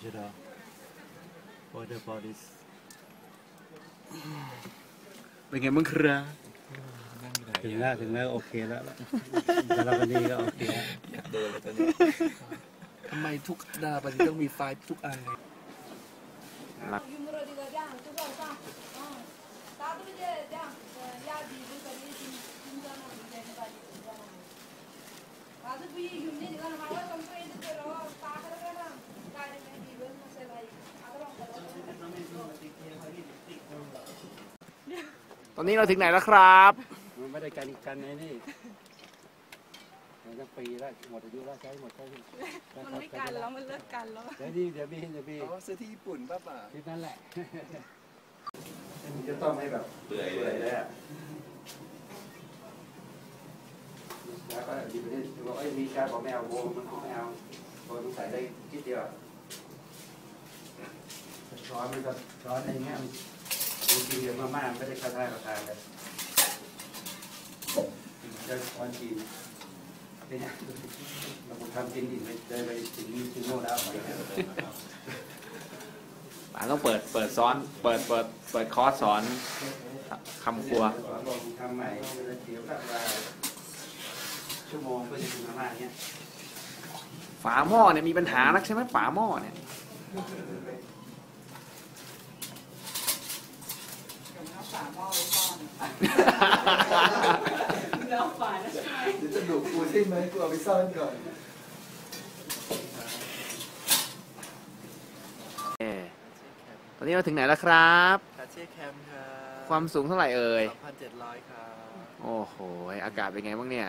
Jeda Border Police เป็นไงบ้างครับถึงแล้วโอเคแล้วแต่ละวันนี้ก็โอเคอยากเดินเลยตอนนี้ทำไมทุกดาราที่ต้องมีไฟทุกอันเลยตอนนี้เราถึงไหนแล้วครับมันไม่ได้กันในนี่มันจะปีแล้วหมดอายุแล้วใช้หมดใช้มันไม่กันแล้วมันเลิกกันแล้วเดี๋ยวพี่เขาซื้อที่ญี่ปุ่นป่ะที่นั่นแหละจะต้องให้แบบเปื่อยเลยอ่ะแล้วก็หยิบไปที่บอกมีการบอกแมวโบมันของแมวโบต้องใส่ได้คิดเดียวช้อนมันก็ช้อนอะไรเงี้ยจริงๆเยอะมากๆไม่ได้กระทานเลยจะช้อนจีนเนี่ยเราทำจีนดิไปเดินไปถึงโน่นแล้วป๋าต้องเปิดซ้อนเปิดคอร์สสอนคำครัวทำใหม่เสียเวลาชั่วโมงเพื่อจะถึงมาม่าเนี้ยฝาหม้อเนี่ยมีปัญหานักใช่ไหมฝาหม้อเนี่ยแล้วฝาแล้วใช่ไหมเดี๋ยวจะดุกูใช่ไหมกูเอาไปซ่อนก่อนตอนนี้เราถึงไหนแล้วครับคาเช่แคมป์ครับความสูงเท่าไหร่เอ่ย 2,700 ครับโอ้โหอากาศเป็นไงบ้างเนี่ย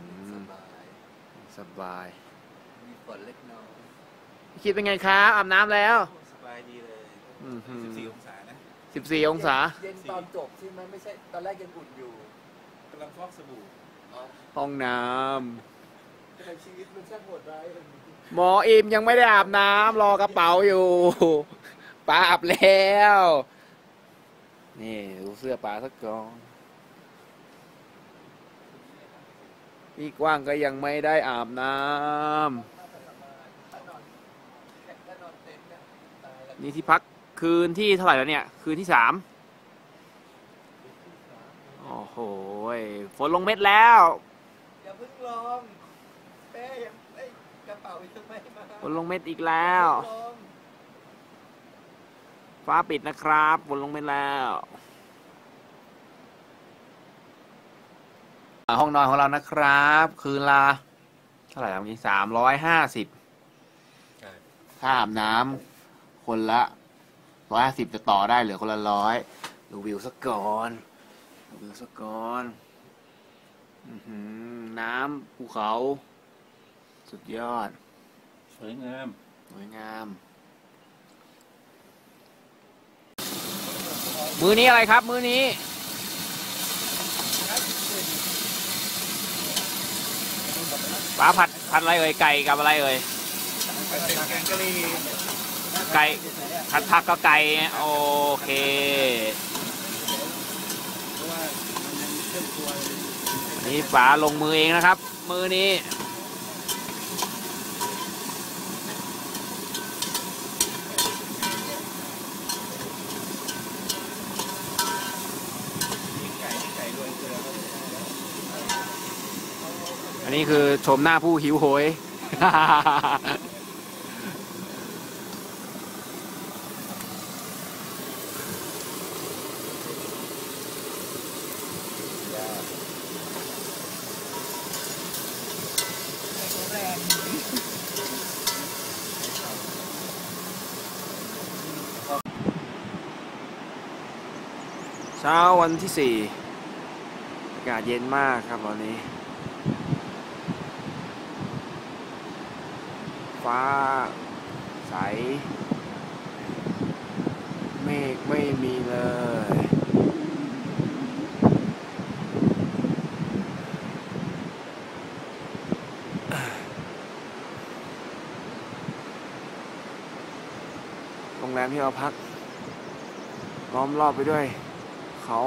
สบายมีฝนเล็กน้อยคิดเป็นไงครับอาบน้ำแล้วสบายดีเลย14 องศานะ 14 องศาเย็นตอนจบใช่ไหมไม่ใช่ตอนแรกยังอุ่นอยู่กำลังฟอกสบู่ห้องน้ำชีวิตมันช่างโหดร้ายหมออิมยังไม่ได้อาบน้ำรอกระเป๋าอยู่ป้าอาบแล้วนี่ดูเสื้อป้าสักกองพี่กว้างก็ยังไม่ได้อาบน้ำนี่ที่พักคืนที่เท่าไหร่แล้วเนี่ยคืนที่ 3โอ้โหฝนลงเม็ดแล้วอย่าเพิ่งลงแม่ยังกระเป๋ายังไม่มาฝนลงเม็ดอีกแล้วฟ้าปิดนะครับฝนลงเม็ดแล้วห้องนอนของเรานะครับคืนละเท่าไหร่ครับนี้350ค่าอาบน้ำคนละ150จะต่อได้เหลือคนละ100ดูวิวสักก่อนน้ำภูเขาสุดยอดสวยงามมื้อนี้อะไรครับมื้อนี้ป๋าผัดอะไรเอ่ยไก่กับอะไรเอ่ยแกงกะหรี่ไก่ผัดผักกับไก่โอเคนี่ป๋าลงมือเองนะครับมือนี้อันนี้คือชมหน้าผู้หิวโหยเช้าวันที่ 4อากาศเย็นมากครับตอนนี้ฟ้าใสเมฆไม่มีเลยโรงแรมที่เราพักล้อมรอบไปด้วยเขา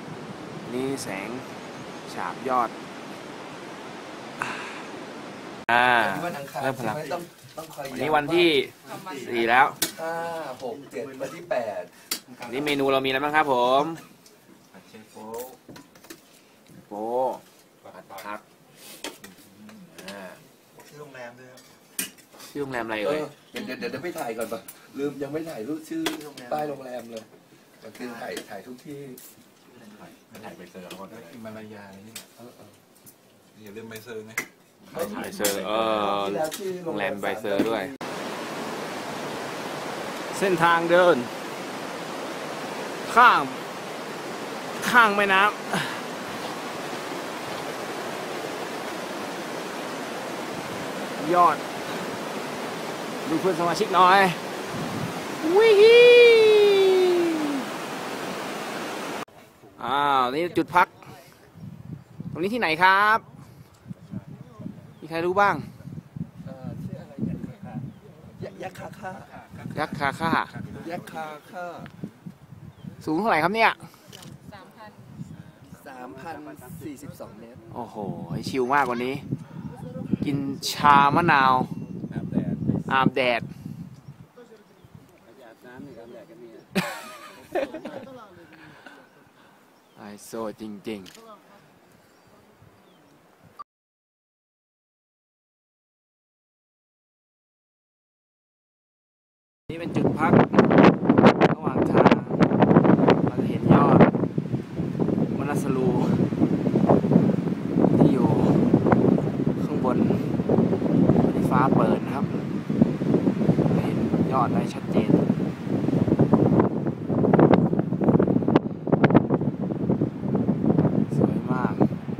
นี่แสงฉาบยอดวันอังคารเริ่มพลังใช่ไหต้องคอยวันนี้วันที่4แล้ว 5 6 7วันที่8 นี่เมนูเรามีอะไรบ้างครับผมเชฟโฟโป้ผัดผักชื่อโรงแรมด้วยชื่อโรงแรมอะไรเอ่ยเดี๋ยวไม่ถ่ายก่อนปะลืมยังไม่ถ่ายรูปชื่อป้ายโรงแรมเลยมันคือถ่ายทุกที่ถ่ายใบเซอร์แล้วก็อิมาลายานี่อย่าลืมใบเซอร์นะใบเซอร์โรงแรมใบเซอร์ด้วย เส้นทางเดิน ข้างแม่น้ำยอด ดูเพื่อนสมาชิกหน่อยวิฮีนี่จุดพัก ตรงนี้ที่ไหนครับ มีใครรู้บ้างชื่ออะไรยักษ์คาค่ายักษ์คาค่ายักษ์คาค่าสูงเท่าไหร่ครับเนี่ย 3,042 เมตรโอ้โห ชิลมากกว่านี้ กินชามะนาว อาบแดด ไอโซจริงๆ นี่เป็นจุดพักระหว่างทางเราจะเห็นยอดมนัสลู ที่อยู่ข้างบนที่ฟ้าเปิดนะครับเห็นยอดได้ชัดเจนสวยมาก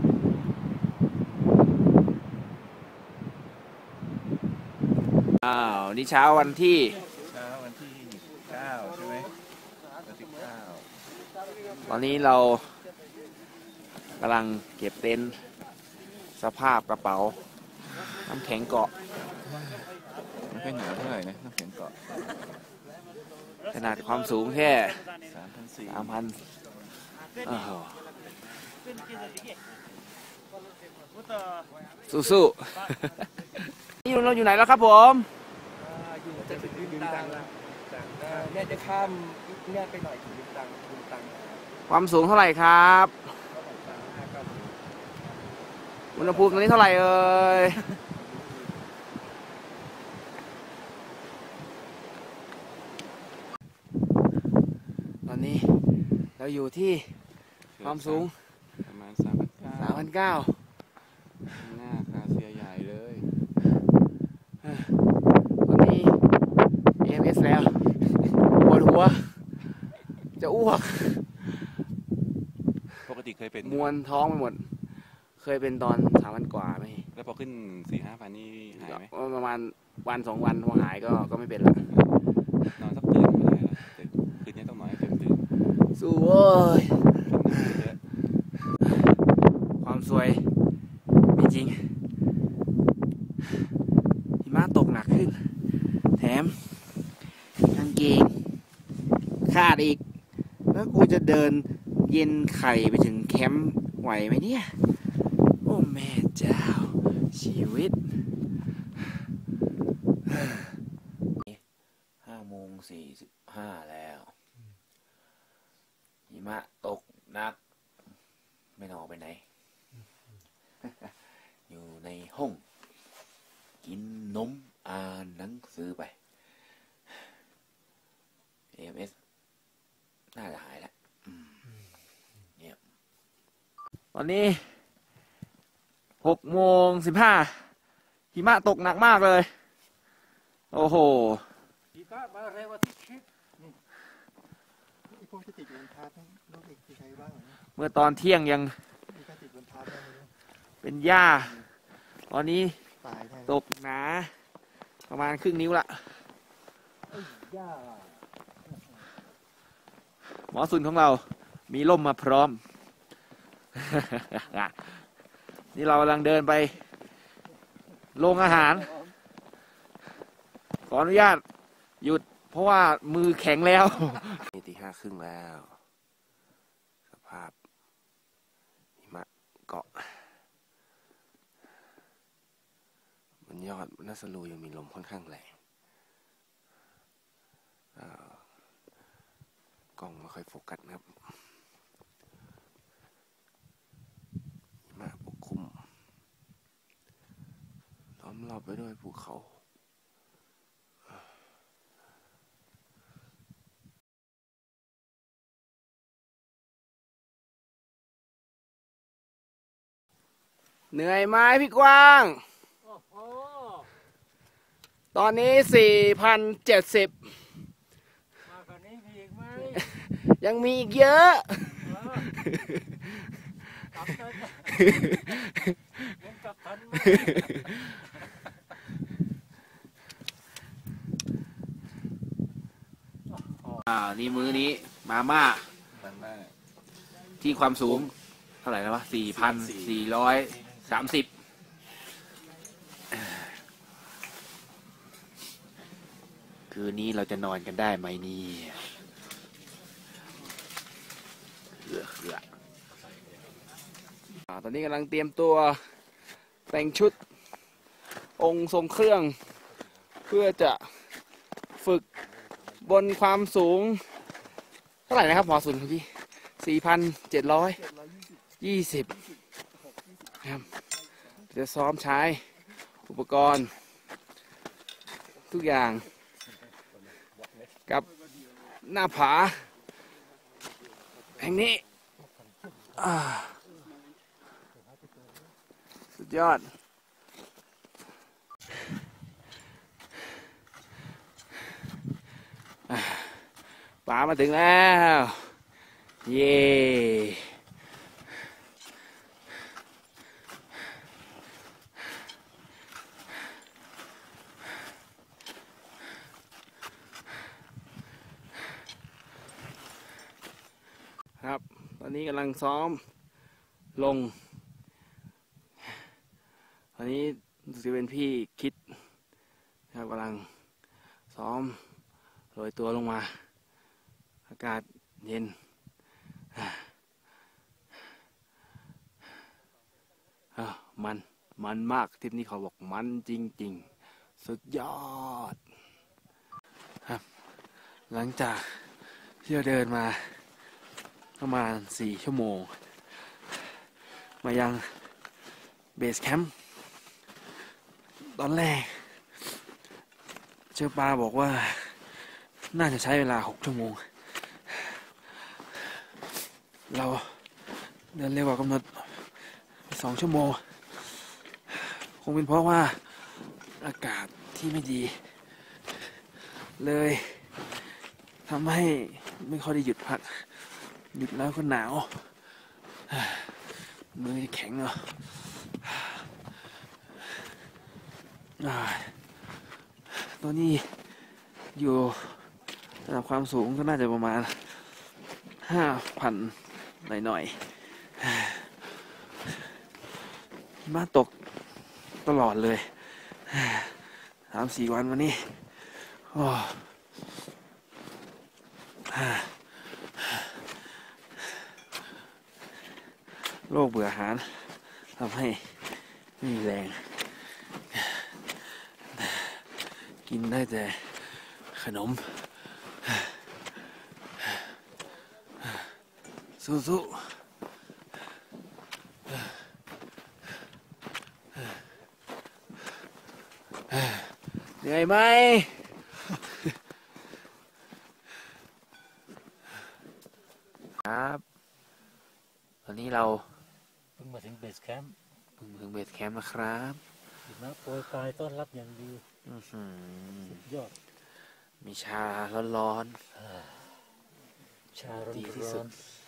นี่เช้าวันที่ 9 ใช่ไหมวันที่ 9 ตอนนี้เรากำลังเก็บเต็นท์สภาพกระเป๋า น้ำแข็งเกาะไม่ค่อยหนาเท่าไหร่นะน้ำแข็งเกาะขนาดความสูงแค่ 3,000 สู้ๆ นี่เราอยู่ไหนแล้วครับผมจะถึงลืมตังแล้วเนี่ยจะข้ามเนี่ยไปหน่อยถึงลืมตังความสูงเท่าไหร่ครับอุณหภูมิตอนนี้เท่าไหร่เอ่ย ตอนนี้เราอยู่ที่ความสูงประมาณ 3,900 หน้าคาเซียใหญ่เลยตอนนี้ EMS แล้วปวดหัว จะอ้วกปกติเคยเป็นมวนท้องไปหมด เคยเป็นตอน3,000 กว่าไหมแล้วพอขึ้น 4-5 พันนี่หายไหมประมาณวัน2 วันพอหายก็ไม่เป็นละนอนสักตื่นไม่ได้แล้วคืนนี้ต้องนอนให้ตื่นสู้เว้ย ความสวยมีจริงหิมะตกหนักขึ้น แถมกางเกงขาดอีก แล้วกูจะเดินเย็นไข่ไปถึงแคมป์ไหวไหมเนี่ย โอ้แม่เจ้า ชีวิต5:45 แล้วหิมะตกหนัก ไม่ต้องออกไปไหน อยู่ในห้อง กินนมอ่านหนังสือไป AMS น่าจะหายแล้วเนี่ยตอนนี้6:15หิมะตกหนักมากเลย โอ้โหหิมะมาเร็วกว่าที่คิดพวกที่ติดบนพาร์ทลูกเด็กที่ใช้บ้างเมื่อตอนเที่ยงยังเป็นหญ้า ตอนนี้ตกหนาประมาณครึ่งนิ้วละหมอสุนของเรามีร่มมาพร้อม นี่เรากำลังเดินไปโรงอาหาร ขออนุญาตหยุดเพราะว่ามือแข็งแล้ว ตี 5:30 แล้ว สภาพหิมะเกาะบนยอดนาสลูยังมีลมค่อนข้างแรงกล้องไม่ค่อยโฟกัสนะครับมาปกคลุมล้อมรอบไปด้วยภูเขาเหนื่อยไหมพี่กว้างตอนนี้ 4,070 มากกว่านี้มีอีกไหมยังมีอีกเยอะกลับได้ไหมยังกลับทันไหมนี่มื้อนี้มาม่าที่ความสูงเท่าไหร่นะวะ 4,430 คืนนี้เราจะนอนกันได้ไหมนี่ตอนนี้กำลังเตรียมตัวแต่งชุดองค์ทรงเครื่องเพื่อจะฝึกบนความสูงเท่าไหร่นะครับหมอสุนพี่4,720ครับจะซ้อมใช้อุปกรณ์ทุกอย่างกับหน้าผาแห่งนี้สุดยอดป่ามาถึงแล้วเย้ครับตอนนี้กำลังซ้อมลงตอนนี้จะเป็นพี่คิดครับกำลังซ้อมโรยตัวลงมาอากาศเย็นมันมากทริปนี้เขาบอกมันจริงๆสุดยอดครับหลังจากที่เราเดินมาประมาณ4 ชั่วโมงมายังเบสแคมป์ตอนแรกเจ้าปาบอกว่าน่าจะใช้เวลา6 ชั่วโมงเราเดินเร็วกว่ากำหนด2 ชั่วโมงคงเป็นเพราะว่าอากาศที่ไม่ดีเลยทำให้ไม่ค่อยได้หยุดพักหยุดแล้วก็หนาวมือแข็งเนาะตัวนี้อยู่ระดับความสูงก็น่าจะประมาณ 5,000 หน่อยๆมาตกตลอดเลย 3-4 วันวันนี้โรคเบื่ออาหารทำให้ไม่มีแรงกินได้แต่ขนมสู้ๆเหนื่อยไหมครับตอนนี้เราเพิ่งมาถึงเบสแคมป์ถึงเบสแคมป์นะครับหิมะโปรยปลายต้อนรับอย่างดียอดมีชาร้อนชาร้อนดีที่สุด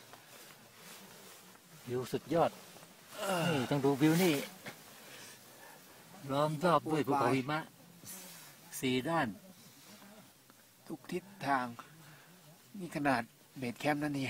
วิวสุดยอดนี่ต้องดูวิวนี่ล้อมรอบด้วยภูเขาหิมะ4 ด้านทุกทิศทางนี่ขนาดเบสแคมป์นั่นนี่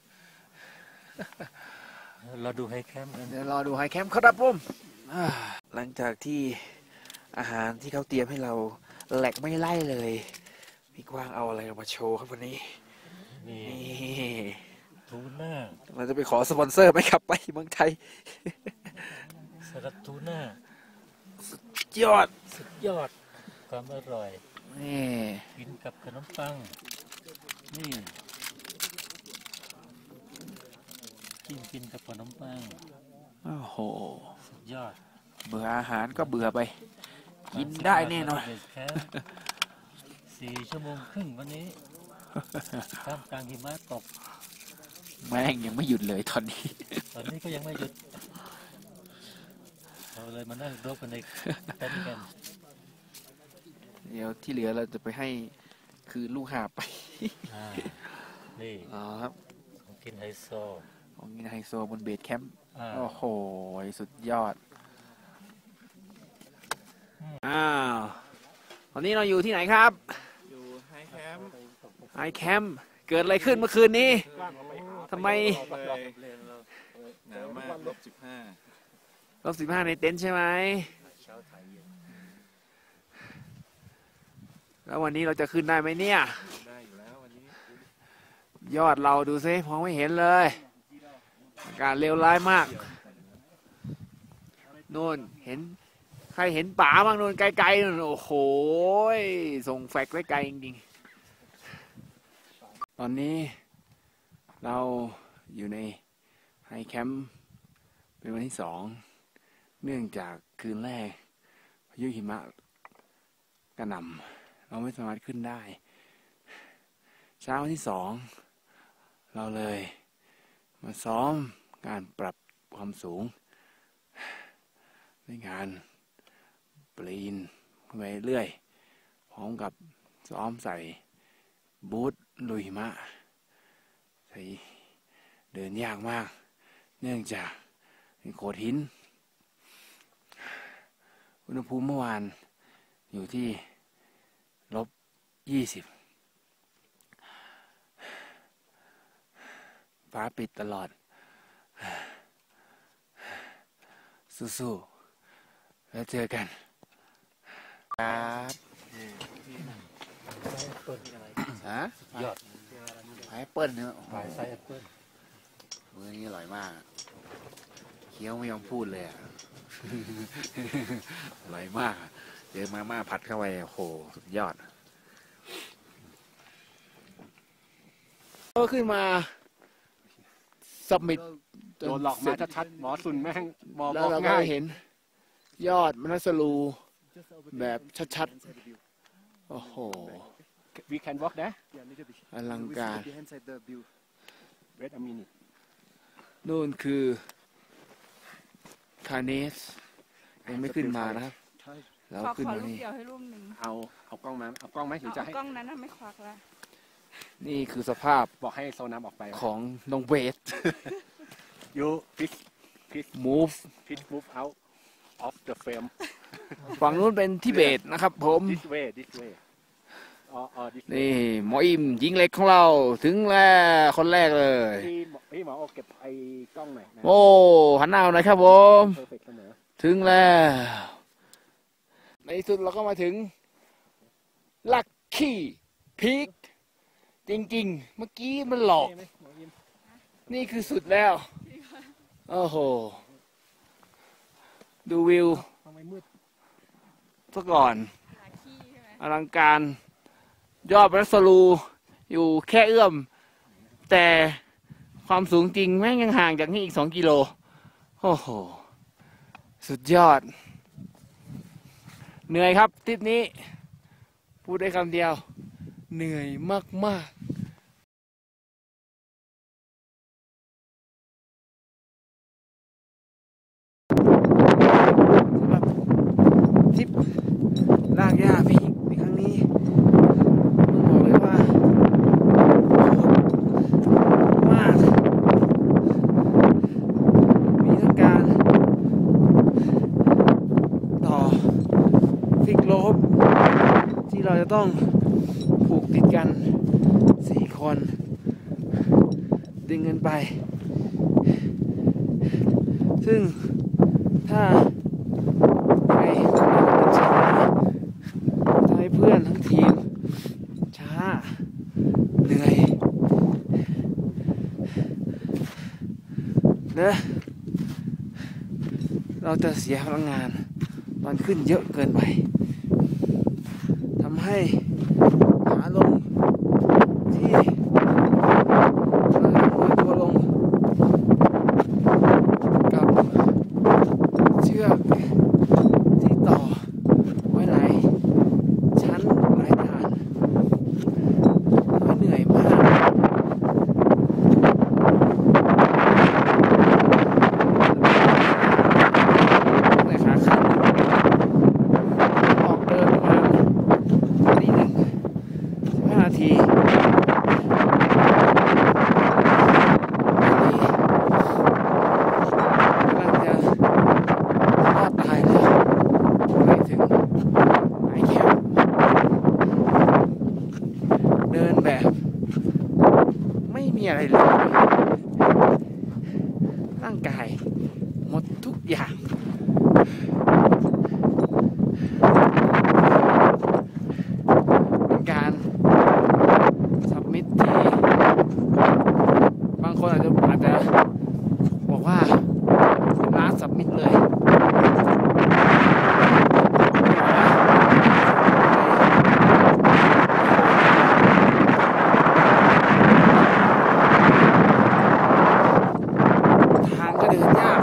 เราดูไฮแคมป์กันเดี๋ยวรอดูไฮแคมป์ครับผมหลังจากที่อาหารที่เขาเตรียมให้เราแหลกไม่ไล่เลยพี่กว้างเอาอะไรมาโชว์ครับวันนี้นี่นี่ทูน่าเราจะไปขอสปอนเซอร์ไหมครับไปเมืองไทยสลัดทูน่ายอดสุดยอดความอร่อยนี่กินกับขนมปังนี่กินกับขนมปังโอ้โหสุดยอดเบื่ออาหารก็เบื่อไป กินได้แน่นอนแค่4 ชั่วโมงครึ่งวันนี้ท่ามกลางหิมะตกแม่งยังไม่หยุดเลยตอนนี้ตอนนี้ก็ยังไม่หยุดเราเลยมานั่งโดบกันในเต็นท์กันเดี๋ยวที่เหลือเราจะไปให้คือลูกหาบไปนี่อ๋อครับของกินไฮโซของกินไฮโซบนเบสแคมป์อ่าโอ้โห สุดยอด อ้าวตอนนี้เราอยู่ที่ไหนครับอยู่ไฮแคมป์ไฮแคมป์เกิดอะไรขึ้นเมื่อคืนนี้ทำไมหนาวมาก-15 -15ในเต็นท์ใช่ไหมเช้าถ่ายเย็นแล้ววันนี้เราจะขึ้นได้ไหมเนี่ยได้อยู่แล้ววันนี้ยอดเราดูซิมองไม่เห็นเลยอากาศเลวร้ายมากนู่นเห็นใครเห็นป่าบ้างนู่นไกลๆนู่นโอ้โหส่งแฟกซ์ไว้ไกลจริงๆตอนนี้เราอยู่ในไฮแคมป์เป็นวันที่2เนื่องจากคืนแรกพายุหิมะกระหน่ำเราไม่สามารถขึ้นได้เช้าวันที่2เราเลยมาซ้อมการปรับความสูงในงานปีนขึ้นไปเรื่อยพร้อมกับซ้อมใส่บูทลุยหิมะใส่เดินยากมากเนื่องจากเป็นโขดหินอุณหภูมิเมื่อวานอยู่ที่-20ฟ้าปิดตลอดสู้ๆแล้วเจอกันครับฮะยอดแอปเปิ้ลเนี่ยปลายไซส์แอปเปิ้ลมื้อนี้อร่อยมากเคี้ยวไม่ยอมพูดเลยอ่ะ อร่อยมากเจอมาม่าผัดเข้าไปโอ้โหสุดยอดก็ขึ้นมาสับมิดโดนหลอกมาชัดๆหมอสุนแม่งบอกแล้วเราก็ง่ายเห็นยอดมนัสลูแบบชัดๆ โอ้โห We can walk there อลังการ Wait a minute นู่นคือคาเนสยังไม่ขึ้นมานะครับ แล้วขอขึ้นรูมาปนี่เดียวให้รูปหนึ่งเอากล้องมาเอากล้องไหมหรือจะเอาให้กล้องนั้นน่ะไม่ควักละนี่คือสภาพบอกให้โซน้ำออกไปของน้องเบส You move move out of the frame ฝั่งนู้นเป็นทิเบตนะครับผม this way this way this way นี่หมออิมยิงเหล็กของเราถึงแล้วคนแรกเลยพี่หมอเอาเก็บไอ้กล้องหน่อยนะโอ้หันหน้าหน่อยครับผม perfect เสมอถึงแล้วในที่สุดเราก็มาถึงลัคกี้พีคจริงๆ เมื่อกี้มันหลอก นี่คือสุดแล้ว โอ้โห ดูวิวทำไมมืดซะก่อนหาขี้ใช่ไหมอลังการ ยอดรัสลูอยู่แค่เอื้อม แต่ความสูงจริงแม่งยังห่างจากนี่อีก2 กิโล โอ้โห สุดยอด เหนื่อยครับทริปนี้ พูดได้คำเดียว เหนื่อยมากๆสำหรับทริปลากย่าพีคในครั้งนี้ต้องบอกเลยว่าโหดมาก มีทั้งการต่อฟิกโลบที่เราจะต้องผูกติดกัน4 คนดึงกันไป ซึ่งถ้าใครเป็นช้าทำให้เพื่อนทั้งทีมช้าเหนื่อยและเราจะเสียพลังงานตอนมันขึ้นเยอะเกินไปทำให้ขาลงที่มันโรยตัวลงกับเชือกที่ต่อไว้หลายชั้นหลายฐานเหนื่อยมากแต่ขาขึ้นออกเดินประมาณตี 1 15 นาทีกำลังจะรอดตายแล้วไปถึงไอแคมป์เดินแบบไม่มีอะไรเลยร่างกายหมดทุกอย่างเป็นการสับมิตที่บางคนอาจจะบอกว่าเป็นร้านสับมิตเลยทางก็เดินยาก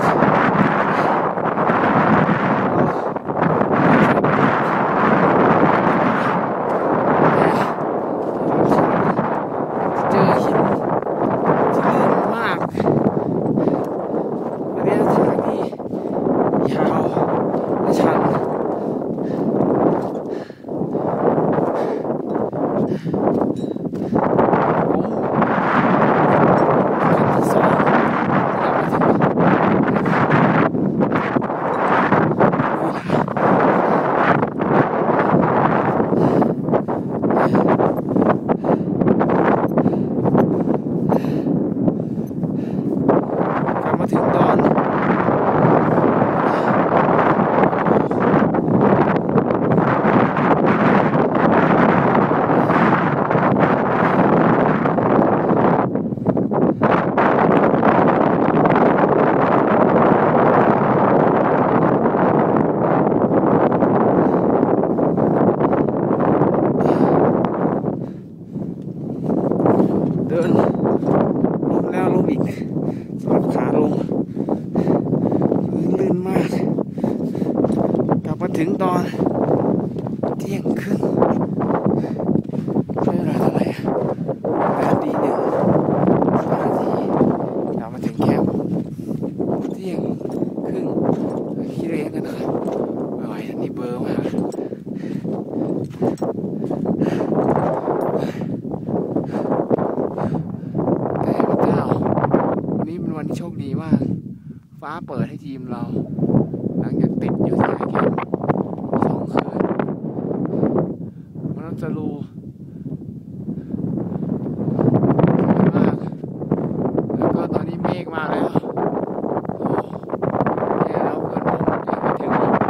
เจอหินที่ลื่นมากระยะทางที่ยาวและชันขั้นที่ 2ที่เรามาถึงตอนเดินลงแล้วลงอีกสำหรับขาลงลื่นมาก กลับมาถึงตอนเที่ยงครึ่งใช้เวลาเท่าไหร่8 ตี 1 15 นาทีกลับมาถึงแคมป์เที่ยงครึ่งคิดเองกันนะครับไม่ไหวอันนี้เบอร์มากแต่พระเจ้าวันนี้เป็นวันที่โชคดีมากฟ้าเปิดให้ทีมเราหลังจากติดอยู่ที่ไอแคมป์2 คืนมันต้องจะรู้มากแล้วก็ตอนนี้เมฆมาแล้วโอ้แย่แล้วเพื่อนผมยังไม่ถึงอีก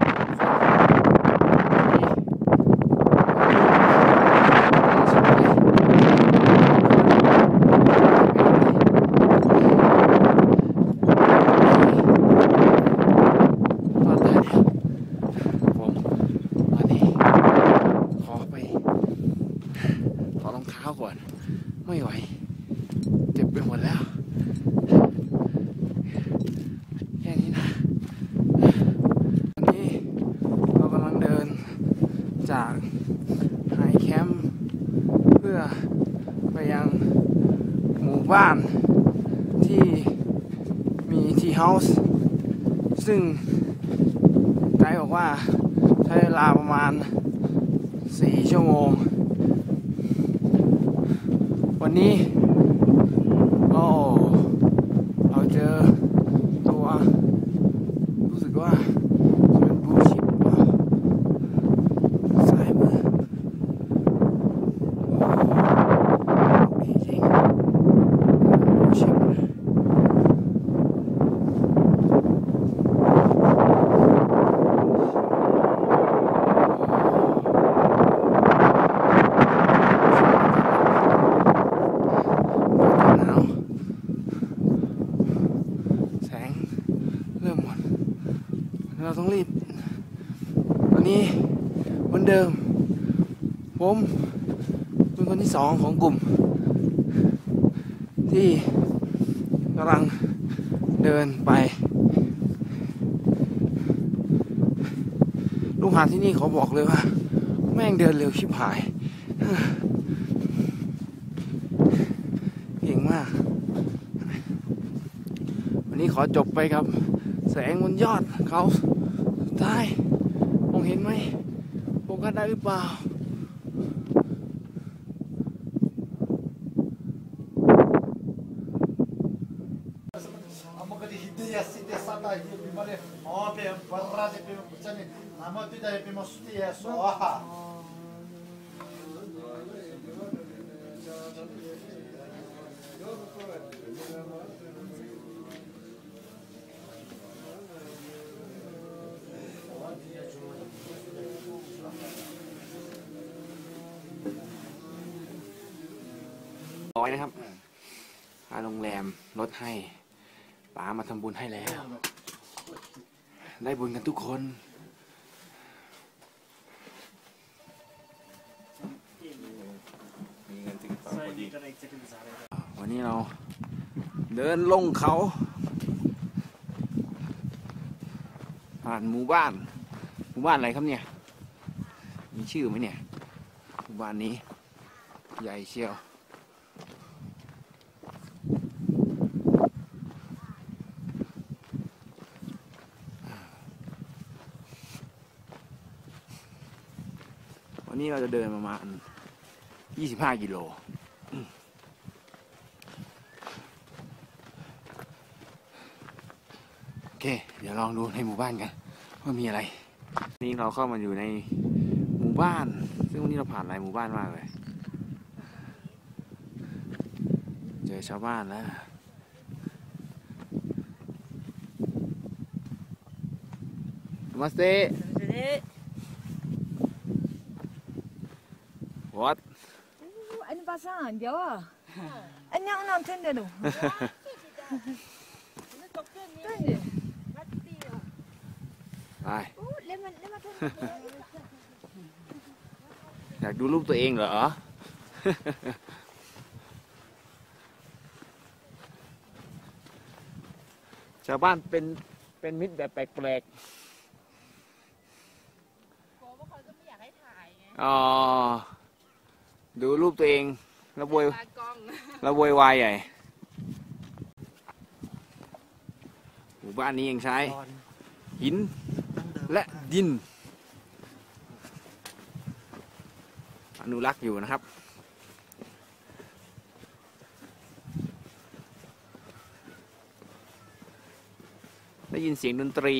ถอดรองเท้าก่อนไม่ไหวเจ็บไปหมดแล้วแค่นี้นะวันนี้เรากำลังเดินจากไฮแคมป์เพื่อไปยังหมู่บ้านที่มีทีเฮาส์ซึ่งไกด์บอกว่าใช้เวลาประมาณ4 ชั่วโมงวันนี้เราเจอตัวรู้สึกว่าจะเป็นบลูชิปสายมือดีจริงบลูชิปเราต้องรีบเดิมผมเป็นคนที่สองของกลุ่มที่กำลังเดินไปลูกหาที่นี่เขาบอกเลยว่าแม่งเดินเร็วชิบหายเก่งมากวันนี้ขอจบไปครับแสงบนยอดเขาสุดท้ายมองเห็นไหมโฟกัสได้หรือเปล่าร้อยนะครับค่าโรงแรมลดให้ป๋ามาทำบุญให้แล้ว ได้บุญกันทุกคนวันนี้เราเดินลงเขาผ่านหมู่บ้านอะไรครับเนี่ยมีชื่อไหมเนี่ยหมู่บ้านนี้ใหญ่เชียววันนี้เราจะเดินประมาณ25 กิโลโอเคเดี๋ยวลองดูในหมู่บ้านกันว่ามีอะไรนี่เราเข้ามาอยู่ในหมู่บ้านซึ่งวันนี้เราผ่านหลายหมู่บ้านมากเลยเจอชาวบ้านแล้วมาสเตWhat? Anh pasang dia. Anh yang nonton dia tu. ไปอยากดูรูปตัวเองเหรอ ชาวบ้านเป็นมิตรแบบแปลกกลัวว่าเขาจะไม่อยากให้ถ่ายไงๆอ๋อดูรูปตัวเองแล้วโวยตากล้องแล้วโวยวายใหญ่หมู่บ้านนี้ยังใช้หินและดินอนุรักษ์อยู่นะครับได้ยินเสียงดนตรี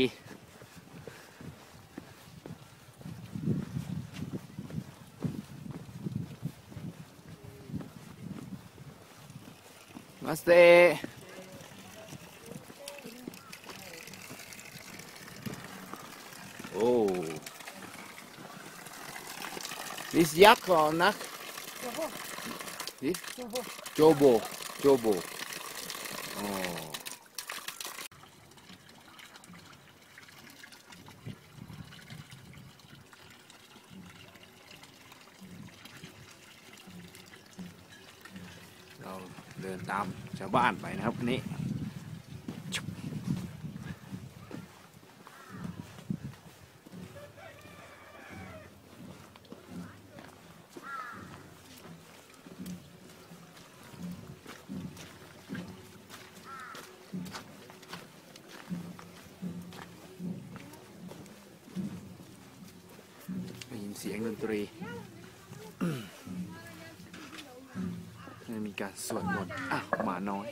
มาสเตโอ้นี่ยักษ์ก่อนนะโจโบอ๋อเราเดินตามชาวบ้านไปนะครับวันนี้ได้ยินเสียงดนตรีมีการสวดมนต์หมาน้อย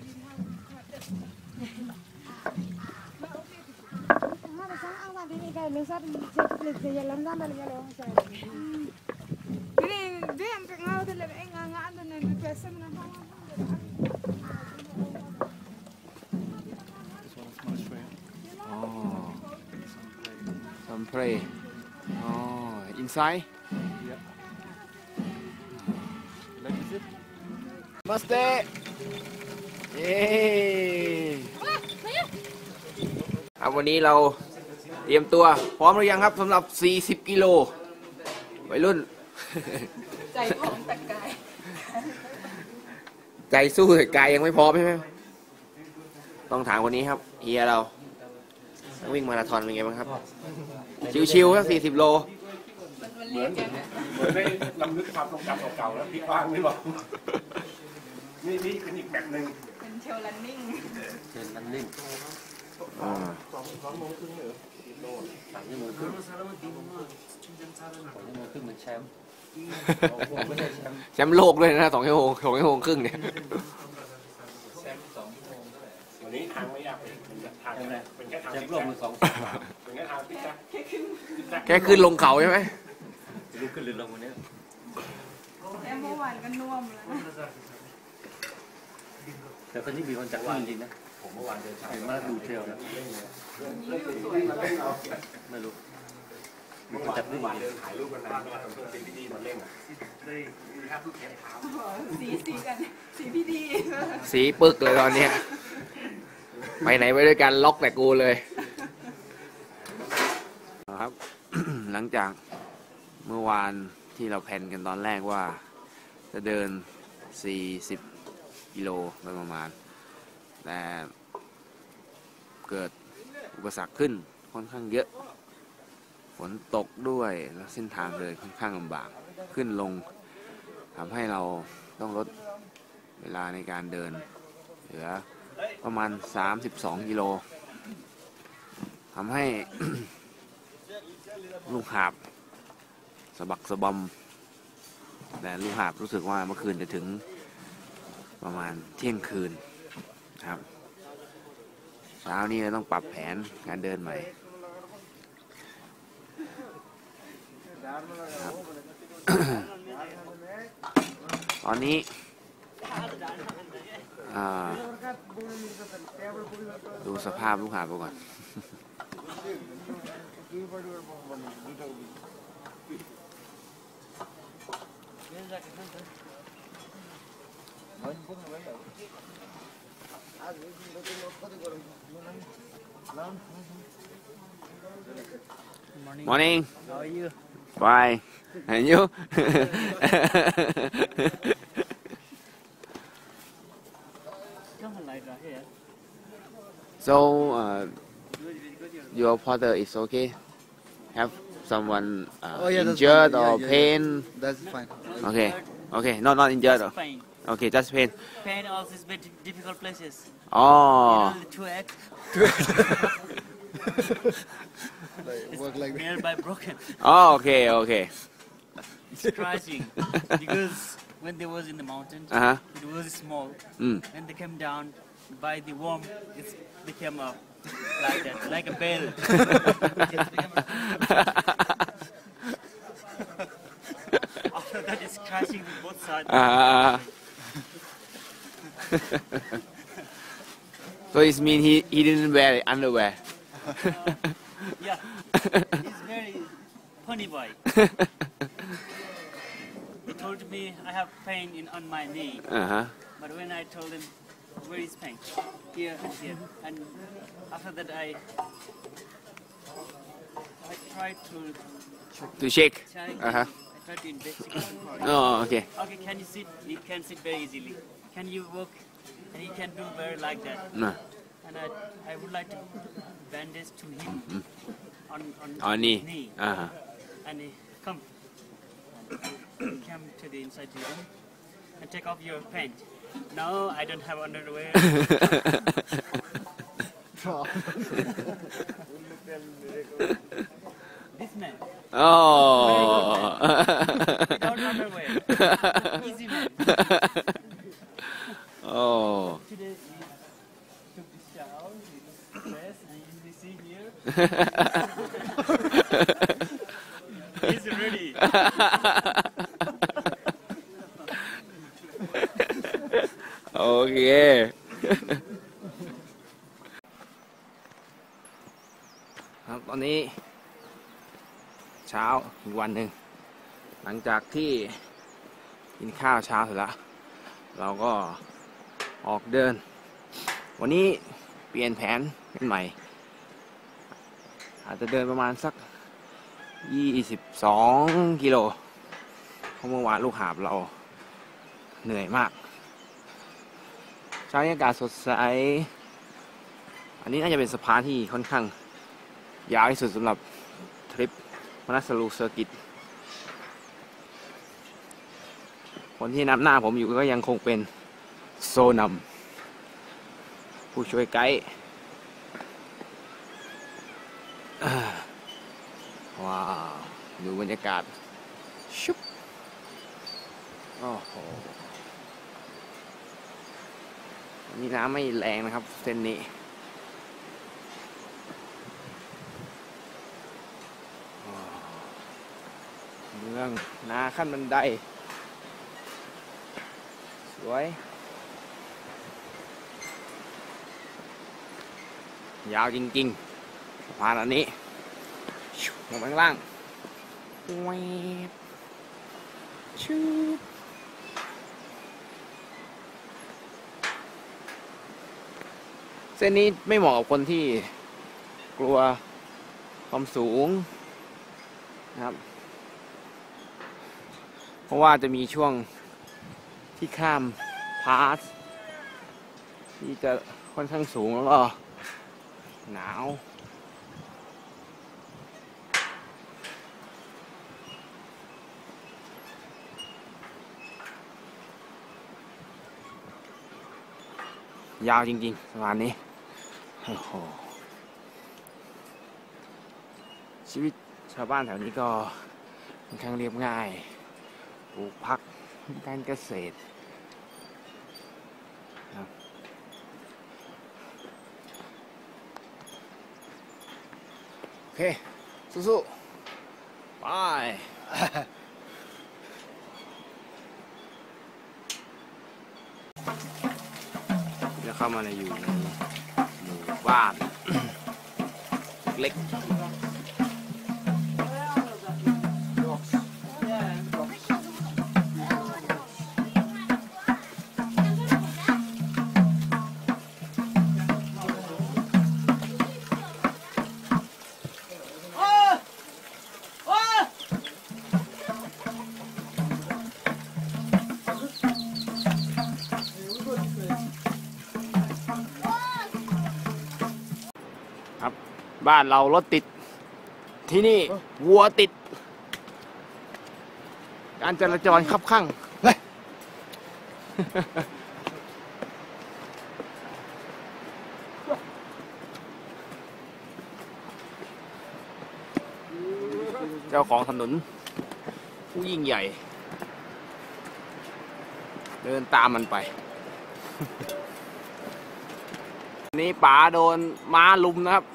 Some pray. Oh, inside? Namaste. เย้วันนี้เราเตรียมตัวพร้อมหรือยังครับสำหรับ40 กิโลวัยรุ่นใจของแต่กายใจสู้แต่กายยังไม่พร้อมใช่ไหมต้องถามคนนี้ครับเฮียเราวิ่งมาราธอนเป็นไงบ้างครับชิวๆครับ40 โลมันเรียกกันอะเหมือนได้ลำลึกความทรงจำเก่าๆแล้วพี่กว้างไม่บอกนี่เป็นอีกแบบหนึ่งเป็นเทรลรันนิ่งเชิญนั่นนิ่ง 2 โมงครึ่งเหรอ 3 ชั่วโมงครึ่งเป็นแชมป์ไม่ใช่แชมป์แชมป์โลกด้วยนะ2 ชั่วโมง2 ชั่วโมงครึ่งเนี่ยวันนี้ทางไม่ยากเลยทางเป็นแค่ทางแชมป์โลกมัน2 เป็นแค่ทางพี่แจ๊คแค่ขึ้นลงเขาใช่ไหมลุกขึ้นหรือลงวันนี้แต่เมื่อวานก็น่วมแล้วแต่คนนี้มีคนจัดจริงๆนะผมเมื่อวานเดินทางมาดูเทรลนะนี่วิวสวยมากไม่รู้มีคนจัดนี่จริงถ่ายรูปกันนานมาทำเพื่อนเป็นดีๆมาเล่นได้แค่ทุกเทปถามสีกันสีพี่ดีสีปึกเลยตอนเนี้ยไปไหนไปด้วยกันล็อกแต่กูเลยครับ หลังจากเมื่อวานที่เราแพลนกันตอนแรกว่าจะเดิน40 กิโลโดยประมาณแต่เกิดอุปสรรคขึ้นค่อนข้างเยอะฝนตกด้วยแล้วเส้นทางเดินค่อนข้างลำบากขึ้นลงทำให้เราต้องลดเวลาในการเดินเหลือประมาณ32 กิโลทำให้ ลูกหาบสะบักสะบอมแต่ลูกหาบรู้สึกว่าเมื่อคืนจะถึงประมาณเที่ยงคืนครับเช้านี้เราต้องปรับแผนการเดินใหม่ครับ ตอนนี้ดูสภาพลูกหาบก่อนMorning. How are you? Fine. And you? So, your father is okay? Have someone injured or pain? That's fine. Okay. Okay. No, not injured. Fine. Okay, just pain. Pain also is very difficult places. Oh. You know, the 2x Work like that. nearby broken. Oh, okay, okay. It's scratching because when they was in the mountains, Uh-huh. it was small. Mm. When they came down by the worm, it became up like that, like a bell. It became after that, it's scratching with both sides. So it means he didn't wear underwear. Yeah, he's very funny boy. He told me I have pain on my knee, Uh-huh. but when I told him where is pain, here and here, and after that I tried to To shake. check. Uh-huh. I tried to investigate for it. Oh, okay. Okay, can you sit? You can sit very easily. Can you walk? And he can do very like that. No. And I would like to bandage to him On knee. knee. Uh-huh. And he come to the inside the room and take off your pant. No, I don't have underwear. This man, Oh. without underwear, easy man. Oh. Today he took this shower, he took dress, and you see here, he's ready. Okay. ครับตอนนี้เช้าอีกวันหนึ่งหลังจากที่กินข้าวเช้าเสร็จแล้วเราก็ออกเดิน วันนี้เปลี่ยนแผนเป็นใหม่ อาจจะเดินประมาณสัก 22 กิโลเพราะเมื่อวานลูกหาบเราเหนื่อยมากเช้านี้อากาศสดใสอันนี้น่าจะเป็นสะพานที่ค่อนข้างยาวที่สุดสำหรับทริปมนัสลูเซอร์กิตคนที่นำหน้าผมอยู่ก็ยังคงเป็นโซนัมผู้ช่วยไกด์ว้าวดูบรรยากาศชุบโอ้โหนี่น้ำไม่แรงนะครับเส้นนี้เมืองนาขั้นบันไดสวยยาวจริงๆสะพานอันนี้ลงไปข้างล่างแวบชูเส้นนี้ไม่เหมาะกับคนที่กลัวความสูงนะครับเพราะว่าจะมีช่วงที่ข้ามพาสที่จะค่อนข้างสูงแล้วก็หนาวยาวจริงๆประมาณนี้โอ้โหชีวิตชาวบ้านแถวนี้ก็ค่อนข้างเรียบง่ายปลูกผักการเกษตรโอเคสู้ๆไปจะเข้ามาในอยู่ในหมู่บ้านเล็กบ้านเรารถติดที่นี่วัวติดการจราจรคับคั่งเจ้าของถนนผู้ยิ่งใหญ่เดินตามมันไปนี่ป๋าโดนม้าลุมนะครับ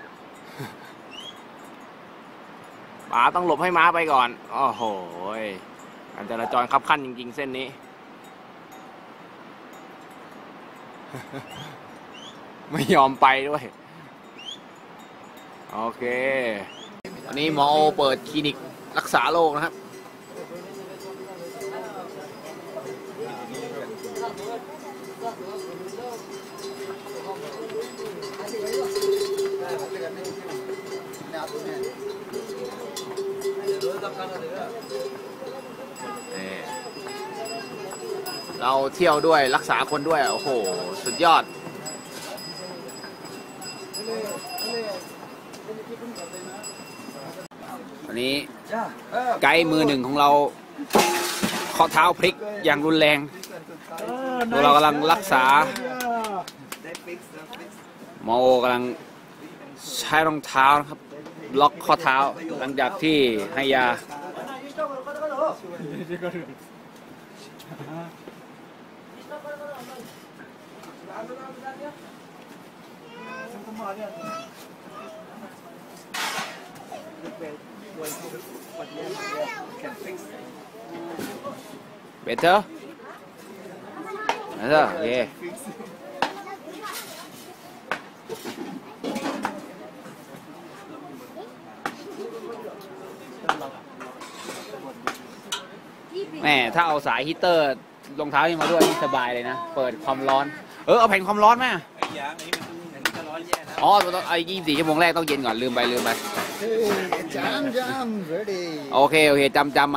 ป๋าต้องหลบให้ม้าไปก่อนโอ้โหการจราจรคับคั่นจริงๆเส้นนี้ ไม่ยอมไปด้วยโอเควันนี้หมอโอเปิดคลินิกรักษาโรคนะครับเราเที่ยวด้วยรักษาคนด้วยโอ้โหสุดยอดวันนี้ไกด์มือหนึ่งของเราข้อเท้าพลิกอย่างรุนแรงเรากำลังรักษาหมอโอกำลังใช้รองเท้านะครับล็อกข้อเท้าหลังจากที่ให้ยาbetter betterโอเคแม่ถ้าเอาสายฮีตเตอร์รองเท้านี่มาด้วยนี่สบายเลยนะเปิดความร้อนเอาแผ่นความร้อนไหมอ๋อไอ้24 ชั่วโมงแรกต้องเย็นก่อนลืมไปโอเคจำมา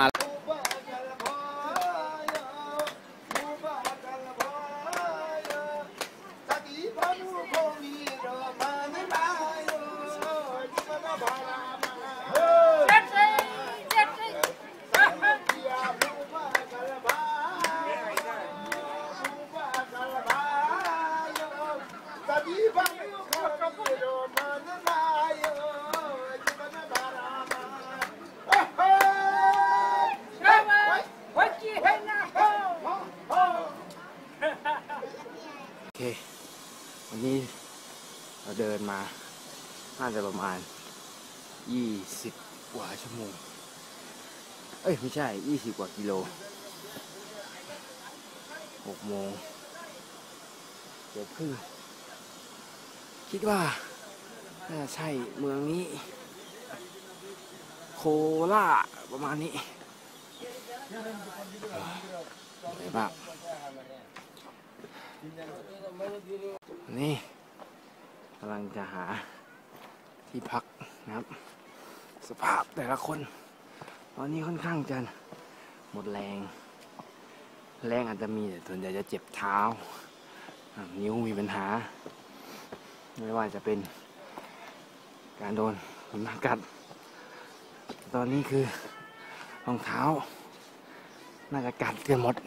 โอเควันนี้เราเดินมาน่าจะประมาณ20 กว่าชั่วโมงเอ้ยไม่ใช่20 กว่ากิโล6 โมงเกือบครึ่งคิดว่าน่าใช่เมืองนี้โคราชประมาณนี้เหนื่อยมากนี่กำลังจะหาที่พักนะครับสภาพแต่ละคนตอนนี้ค่อนข้างจะหมดแรงอาจจะมีแต่ส่วนใหญ่จะเจ็บเท้านิ้วมีปัญหาไม่ว่าจะเป็นการโดนหิมะกัดตอนนี้คือรองเท้าน่าจะกัดเกือบหมด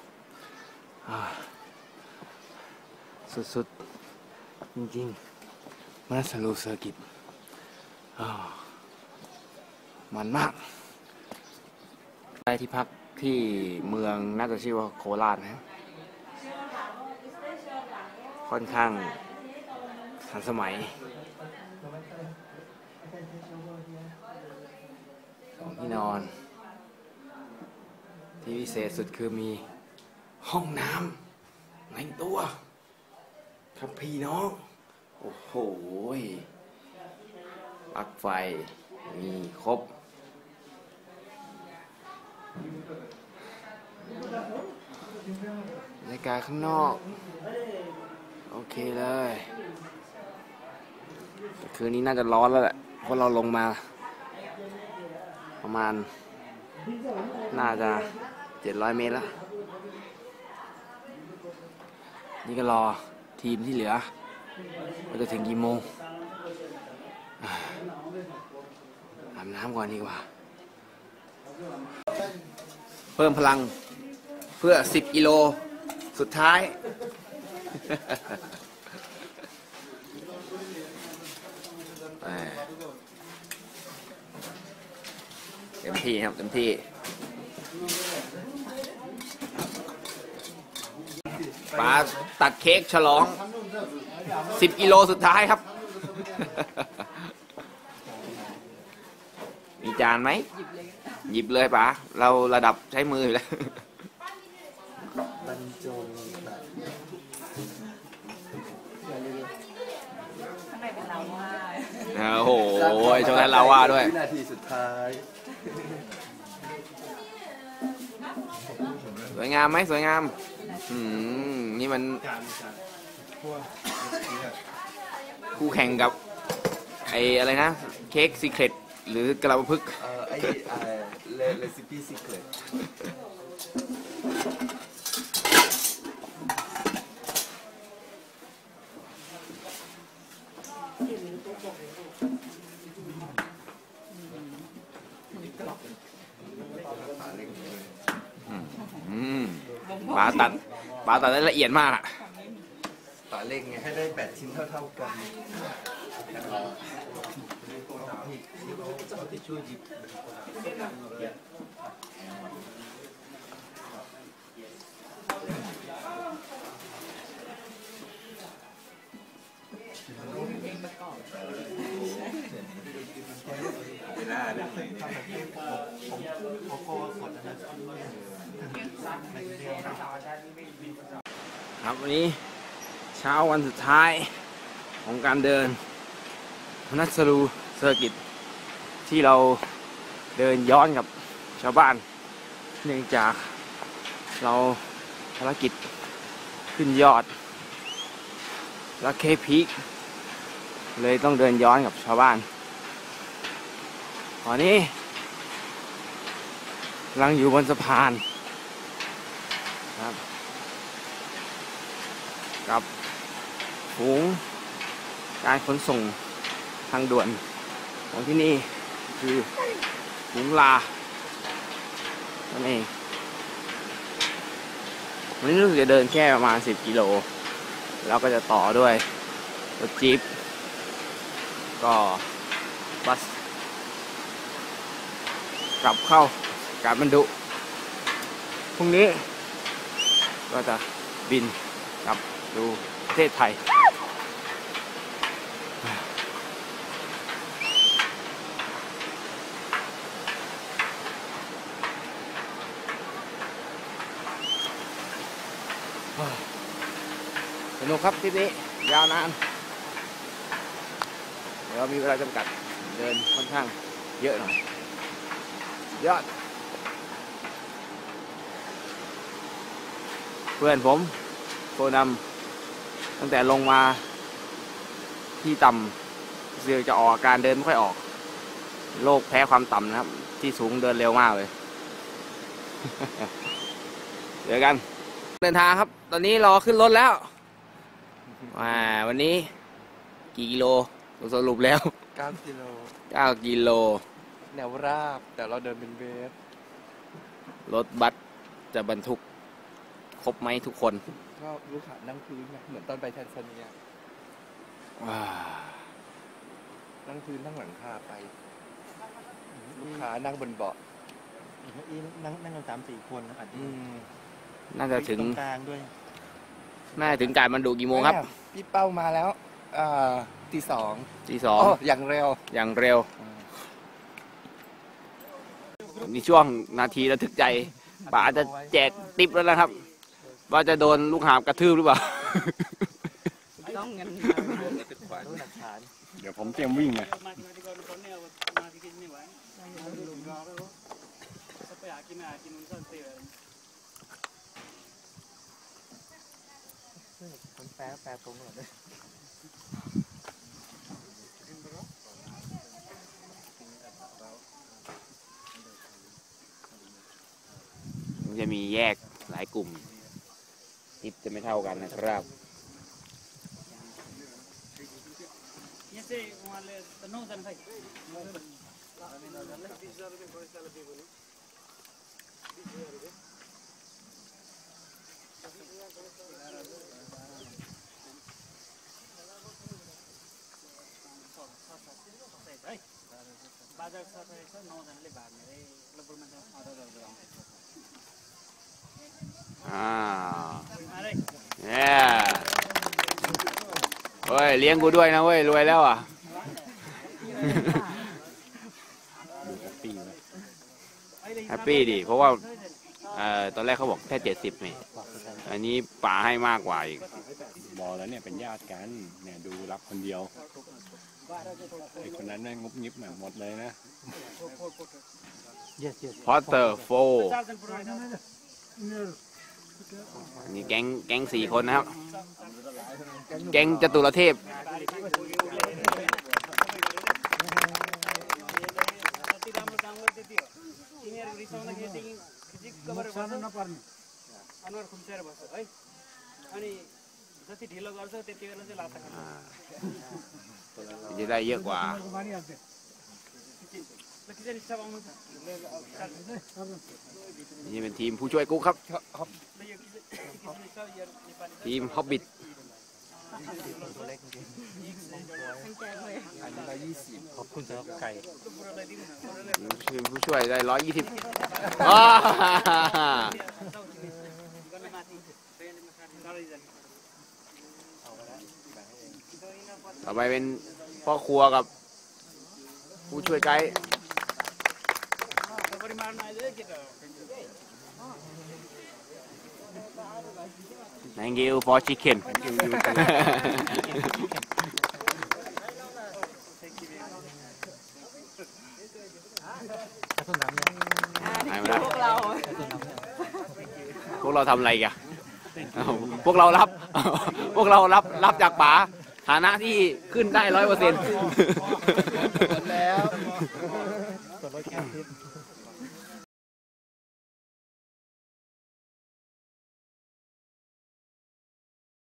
สุดๆจริงๆมันสโลว์เซอร์กิตมันมากได้ที่พักที่เมืองน่าจะชื่อว่าโคราชนะค่อนข้างทันสมัย2 ที่นอนที่พิเศษสุดคือมีห้องน้ำในตัวครับพี่น้องโอ้โหปลั๊กไฟมีครบบรรยากาศข้างนอกโอเคเลยคืนนี้น่าจะร้อนแล้วแหละเพราะเราลงมาประมาณน่าจะ700 เมตรแล้วนี่ก็รอทีมที่เหลือว่าจะถึงกี่โมงอาบน้ำก่อนดีกว่าเพิ่มพลังเพื่อ10 กิโลสุดท้ายเต็มที่ครับเต็มที่ป๋าตัดเค้กฉลอง10 กิโลสุดท้ายครับ มีจานไหมหยิบเลยป๋าเราระดับใช้มืออยู่แล้วบรรจงข้างในเป็นลาวาโอ้โหโชว์ให้ลาวาด้วยวินาทีสุดท้ายสวยงามไหมสวยงามนี่มันคู่แข่งกับไอ้อะไรนะเค้กซีเคร็ตหรือกระลาพึกไอ้เรซิปี้ซีเคร็ตปลาตัดได้ละเอียดมากอะปลาเล็กไงให้ได้8 ชิ้นเท่ากันครับวันนี้เช้าวันสุดท้ายของการเดินพนัสลูเซอร์กิตที่เราเดินย้อนกับชาวบ้านเนื่องจากเราภารกิจขึ้นยอดและเคพีคเลยต้องเดินย้อนกับชาวบ้านตอนนี้กำลังอยู่บนสะพานครับกับฝูงการขนส่งทางด่วนของที่นี่คือฝูงลานั่นเองวันนี้รู้สึกจะเดินแค่ประมาณ10 กิโลแล้วก็จะต่อด้วยรถจี๊ปก็บัสกลับเข้ากาฐมานดุพรุ่งนี้ก็จะบินกลับดูประเทศไทยสนุกครับทริปนี้ยาวนานเดี๋ยวมีเวลาจำกัดเดินค่อนข้างเยอะหน่อยยอดเพื่อนผมโคนำตั้งแต่ลงมาที่ต่ำเสือจะออกอาการเดินไม่ค่อยออกโรคแพ้ความต่ำนะครับที่สูงเดินเร็วมากเลย เจอกันเดินทางครับตอนนี้รอขึ้นรถแล้ววันนี้กี่กิโลสรุปแล้ว 9 กิโล 9 กิโลแนวราบแต่เราเดินเป็นเวฟรถบัสจะบรรทุกครบไหมทุกคนก็ลูกค้านั่งพื้นไงเหมือนตอนไปแทนซาเนียนั่งพื้นนั่งหลังคาไปลูกค้านั่งบนเบาะนั่งกัน3-4 คนอาจจะน่าจะถึงตรงกลางด้วยน่าจะถึงการบรรดุกี่โมงครับพี่เป้ามาแล้วตี 2 ตีอ๋อ 2 อย่างเร็วอย่างเร็วมีช่วงนาทีระทึกใจป๋าจะแจกติปแล้วนะครับ ว่าจะโดนลูกหาบกระทืบหรือเปล่าต้องเงินเดี๋ยวผมเตรียมวิ่งไงคนแปลตรงหมดเลยมันจะมีแยกหลายกลุ่มติปจะไม่เท่ากันนะครับ เนี่ยเฮ้ยเลี้ยงกูด้วยนะเว้ยรวยแล้วอ่ะ แฮปปี้ดิเพราะว่าตอนแรกเขาบอกแค่70เนี่ยอันนี้ป๋าให้มากกว่าอีกบอกแล้วเนี่ยเป็นญาติกันเนี่ยดูรับคนเดียวไอ้คนนั้นนั่งงบงิบหมดเลยนะพอตเตอร์โฟนี่แก๊ง4 คนนะครับ แก๊งจตุรเทพจะได้เยอะกว่านี่เป็นทีมผู้ช่วยกุ๊กครับ ทีมฮอบบิทขอบคุณสำหรับไก่ทีมผู้ช่วยได้120ต่อไปเป็นพ่อครัวกับผู้ช่วยไกด์ Thank you for chicken พวกเราทำอะไรกันพวกเรารับ พวกเรารับจากป๋าฐานะที่ขึ้นได้100% แล้วตัวรถแก้วทิพย์